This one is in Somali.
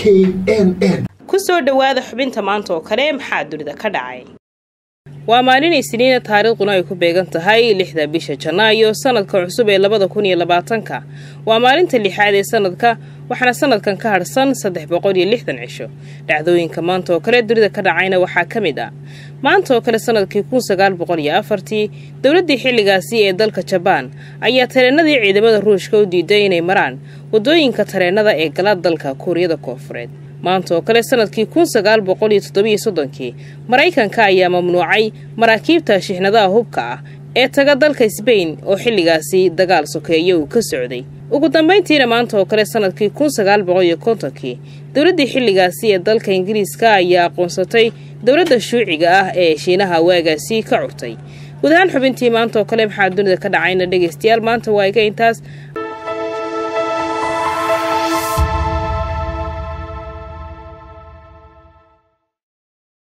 KNN ku soo dhawaada xubinta maanta oo kale maxaa dunida ka dhacay. waa maalin Isniin taariikhduna ay ku beegan tahay 6 bisha Janaayo sanadka cusub ee 2020 waa maalinta 6aad ee sanadka waxaana sanadkan ka harsan 360 cisho. dhacdooyinka maanta oo kale dunida ka dhacayna waxaa kamid ah maanta oo kale sanadkii 1904 dawladda xilligaasi ee dalka Japan ayaa tareenadii ciidamada Ruushka u diiday inay maraan wadooyinka tareenada ee gala dalka Kuuriyada Koonfureed. maanta oo kale sanadkii 1937 Mareykanka ayaa mamnuucay maraakiibta shixnadaha hubka ah ee taga dalka Spain oo xilligaasi dagaal sokeeye uu ka socday. ugu dambeyntiina maanta oo kale sanadkii 1950 dawladda xilligaasi ee dalka Ingiriiska ayaa aqoonsatay dawladda shuuciga ah ee Shiinaha waagaasi ka curtay. gudahaan xubintii maanta oo kale maxaa dunida ka dhacayna dhageystayaal maanta waa iga intaas.